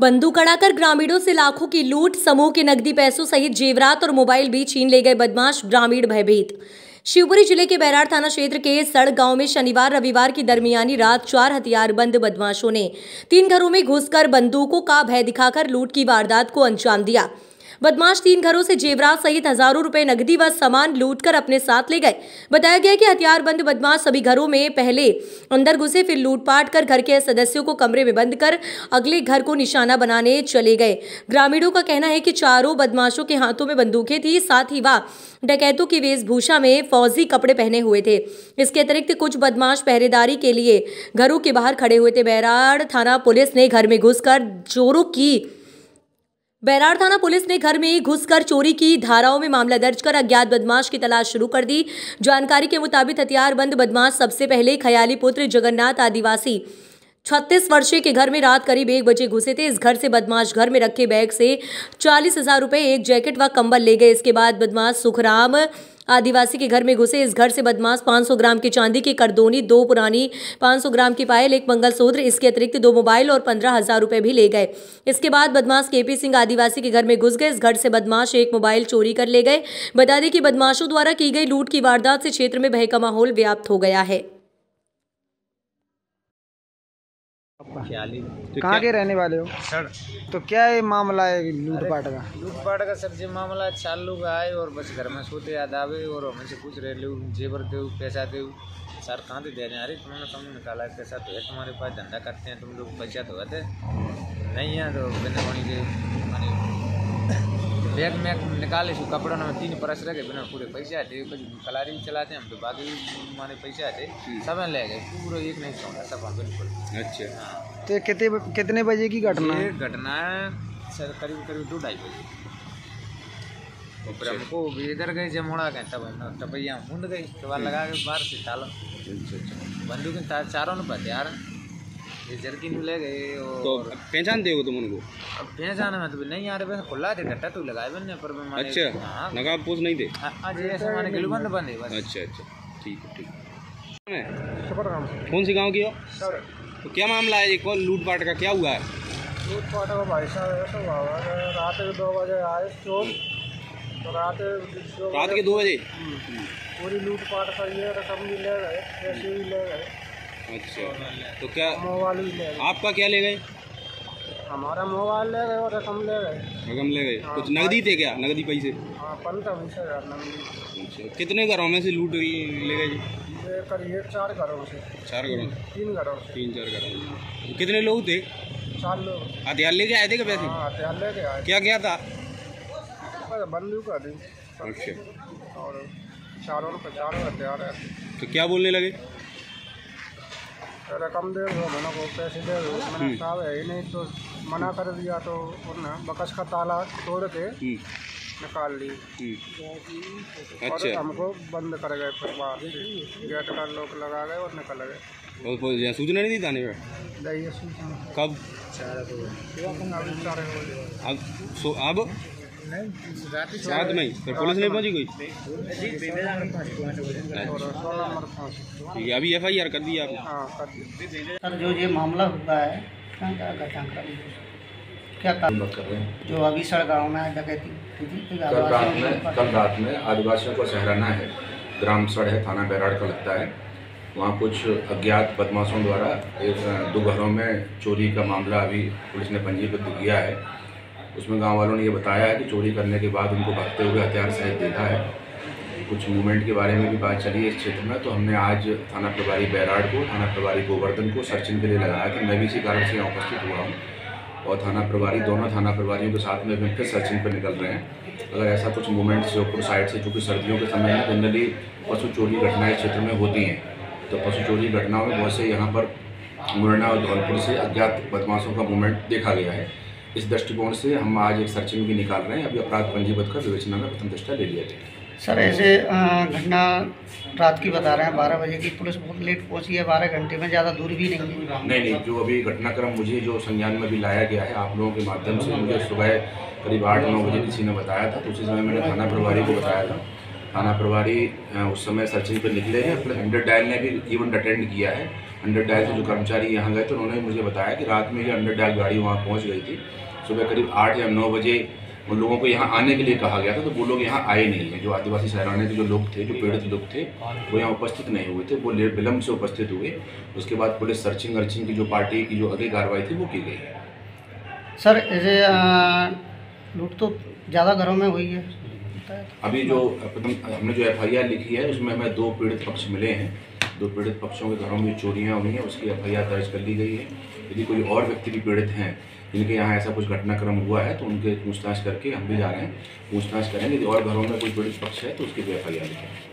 बंदूक अड़ाकर ग्रामीणों से लाखों की लूट, समूह के नकदी पैसों सहित जेवरात और मोबाइल भी छीन ले गए बदमाश, ग्रामीण भयभीत। शिवपुरी जिले के बैराड़ थाना क्षेत्र के सड़ गांव में शनिवार रविवार की दरमियानी रात 4 हथियारबंद बदमाशों ने 3 घरों में घुसकर बंदूकों का भय दिखाकर लूट की वारदात को अंजाम दिया। बदमाश 3 घरों से जेवरात सहित हजारों रुपए नकदी व सामान लूटकर अपने साथ ले गए। बताया गया कि हथियारबंद बदमाश सभी घरों में पहले अंदर घुसे, फिर लूटपाट कर घर के सदस्यों को कमरे में बंद कर अगले घर को निशाना बनाने चले गए। ग्रामीणों का कहना है कि चारों बदमाशों के हाथों में बंदूकें थी, साथ ही वह डकैतों की वेशभूषा में फौजी कपड़े पहने हुए थे। इसके अतिरिक्त कुछ बदमाश पहरेदारी के लिए घरों के बाहर खड़े हुए थे। बैराड़ थाना पुलिस ने घर में घुसकर चोरी की धाराओं में मामला दर्ज कर अज्ञात बदमाश की तलाश शुरू कर दी। जानकारी के मुताबिक हथियारबंद बदमाश सबसे पहले खयाली पुत्र जगन्नाथ आदिवासी 36 वर्षीय के घर में रात करीब 1 बजे घुसे थे। इस घर से बदमाश घर में रखे बैग से 40,000 रुपए, एक जैकेट व कंबल ले गए। इसके बाद बदमाश सुखराम आदिवासी के घर में घुसे। इस घर से बदमाश 500 ग्राम की चांदी की करदोनी, 2 पुरानी 500 ग्राम की पायल, 1 मंगलसूत्र, इसके अतिरिक्त 2 मोबाइल और 15,000 रुपए भी ले गए। इसके बाद बदमाश केपी सिंह आदिवासी के घर में घुस गए। इस घर से बदमाश 1 मोबाइल चोरी कर ले गए। बता दें कि बदमाशों द्वारा की गई लूट की वारदात से क्षेत्र में भय का माहौल व्याप्त हो गया है। कहाँ के रहने वाले हो सर? तो क्या ये मामला है लूटपाट का? लूटपाट का सर, जो मामला 4 लोग आए और बस घर में सोते याद आवे और हमसे पूछ रहे लो जेवर दो, पैसा दो। सर कहाँ से दे रहे हैं? अरे तुमने समझ निकाला पैसा तो है तुम्हारे पास, धंधा करते हैं तुम लोग, पैसा तो है नहीं है। तो बिना पानी के बैग में निकाले सो कपड़ों में 3 परस रखे, बिना पूरे पैसे आते, कलारी भी चलाते हैं हम तो, बाकी माने पैसे आते सब ले गए, पूरा एक नहीं छोड़ा सब बिल्कुल। अच्छा, तो कितने बजे की घटना है? घटना है सर करीब 2-2:30 बजे। तो फिर हमको इधर गए जमुड़ा गए, तब टपैया मुंड गई, तो लगा के बाहर से ताला बंदूक चारों ने हथियार जर्किन ले गए। और तो पहचानते हो तुम उनको? अब पहचाना में तो नहीं आ रहे, वैसे खुला थे घट्टा तो लगाए बने पर। अच्छा, नकाब पोष नहीं थे? आज ऐसे माने गिलबंद बंदे बस। अच्छा, ठीक है। कौन सी गांव की हो? तो क्या मामला है ये, कौन लूटपाट का क्या हुआ है? लूटपाट का भाई साहब ऐसा हुआ रात के 2 बजे आए चोर, तो रात के 2 बजे पूरी लूटपाट का ये रकम भी ले गए, पैसे भी ले गए। अच्छा, तो क्या मोबाइल भी ले गए? आपका क्या ले गए? हमारा मोबाइल ले गए और रकम ले गए। रकम ले गए? कुछ नगदी थे क्या? नगदी पैसे? हाँ, 15-20 नगदी। अच्छा, कितने घरों में से लूट ले गए? करीब 4 घरों से। 4 घरों? 3 घरों से। 3-4 घरों। तो कितने लोग थे? 4 लोग। हथियार लेके आए थे क्या? पैसे? हाँ, हथियार लेके आए। क्या था? बंदूक थी। अच्छा, और चारों हथियार है। तो क्या बोलने लगे? रकम दे दो, मैंने को पैसे दे दो। मैंने साहब है ही नहीं, तो मना कर दिया। तो उन्होंने बकस का ताला तोड़ के निकाल ली। अच्छा, और हमको बंद कर गए, फिर बाहर गेट का लॉक लगा गए और निकल गए। और सूचना नहीं दी थाने में? नहीं, सूचना कब? 4 बजे। अब रात में ही फिर पुलिस नहीं पहुंची कोई? अभी FIR कर दी आपने? हाँ, कर दी। सर जो ये मामला हुआ है क्या काम कर रहे हैं? जो अभी सड़ गाँव में डकैती कल रात में आदिवासियों को सहराना है, ग्राम सड़ है, थाना बैराड़ का लगता है। वहाँ कुछ अज्ञात बदमाशों द्वारा 2 घरों में चोरी का मामला अभी पुलिस ने पंजीबद्ध किया है। उसमें गांव वालों ने ये बताया है कि चोरी करने के बाद उनको भागते हुए हथियार सहित देखा है। कुछ मूवमेंट के बारे में भी बात चली है इस क्षेत्र में। तो हमने आज थाना प्रभारी बैराड़ को, थाना प्रभारी गोवर्धन को सर्चिंग के लिए लगाया कि मैं भी इसी कारण से यहाँ उपस्थित हुआ हूँ, और थाना प्रभारी, दोनों थाना प्रभारियों के साथ में मिलकर सर्चिंग पर निकल रहे हैं। अगर ऐसा कुछ मूवमेंट्स जोधपुर साइड से, चूँकि सर्दियों के समय में जनरली पशु चोरी घटनाएँ इस क्षेत्र में होती हैं, तो पशु चोरी घटनाओं में बहुत से यहाँ पर मुरैना और धौलपुर से अज्ञात बदमाशों का मूवमेंट देखा गया है। इस दृष्टिकोण से हम आज एक सर्चिंग भी निकाल रहे हैं। अभी अपराध पंजीबद्ध कर विवेचना में प्रथम दृष्टया ले लिया गया। सर ऐसे घटना रात की बता रहे हैं, 12 बजे की, पुलिस बहुत लेट पहुंची है, 12 घंटे में, ज़्यादा दूर भी नहीं है। नहीं, जो अभी घटनाक्रम मुझे जो संज्ञान में भी लाया गया है आप लोगों के माध्यम से, मुझे सुबह करीब 8-9 बजे किसी ने बताया था, तो उसी समय मैंने थाना प्रभारी को बताया था। थाना प्रभारी उस समय सर्चिंग पर निकले हैं, प्लस 100 डायल ने भी इवेंट अटेंड किया है अंडर डायल से जो कर्मचारी यहाँ गए तो उन्होंने मुझे बताया कि रात में ये अंडर डायल गाड़ी वहाँ पहुँच गई थी। सुबह करीब 8 या 9 बजे उन लोगों को यहाँ आने के लिए कहा गया था, तो वो लोग यहाँ आए नहीं हैं। जो आदिवासी सहराने के जो लोग थे, जो पीड़ित लोग थे, वो यहाँ उपस्थित नहीं हुए थे, वो विलम्ब से उपस्थित हुए। उसके बाद पुलिस सर्चिंग अर्चिंग की जो पार्टी की जो अगली कार्रवाई थी वो की गई है। सर ऐसे लूट तो ज़्यादा घरों में हुई है। अभी जो हमने जो FIR लिखी है उसमें हमें 2 पीड़ित पक्ष मिले हैं। 2 पीड़ित पक्षों के घरों में चोरियां हुई हैं, उसकी FIR दर्ज कर ली गई है। यदि कोई और व्यक्ति भी पीड़ित हैं जिनके यहाँ ऐसा कुछ घटनाक्रम हुआ है तो उनके पूछताछ करके हम भी जा रहे हैं, पूछताछ करेंगे। यदि और घरों में कोई पीड़ित पक्ष है तो उसकी भी FIR लिखेंगे।